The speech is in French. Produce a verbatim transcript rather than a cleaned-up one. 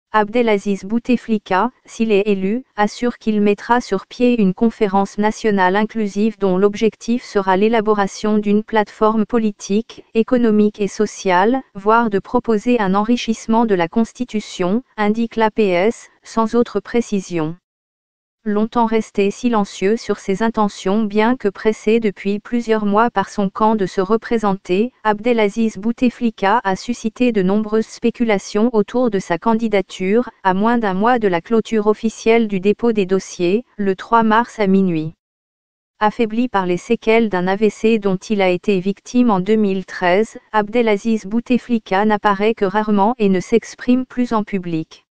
Abdelaziz Bouteflika, s'il est élu, assure qu'il mettra sur pied une conférence nationale inclusive dont l'objectif sera l'élaboration d'une plateforme politique, économique et sociale, voire de proposer un enrichissement de la Constitution, indique l'A P S, sans autre précision. Longtemps resté silencieux sur ses intentions bien que pressé depuis plusieurs mois par son camp de se représenter, Abdelaziz Bouteflika a suscité de nombreuses spéculations autour de sa candidature, à moins d'un mois de la clôture officielle du dépôt des dossiers, le trois mars à minuit. Affaibli par les séquelles d'un A V C dont il a été victime en deux mille treize, Abdelaziz Bouteflika n'apparaît que rarement et ne s'exprime plus en public.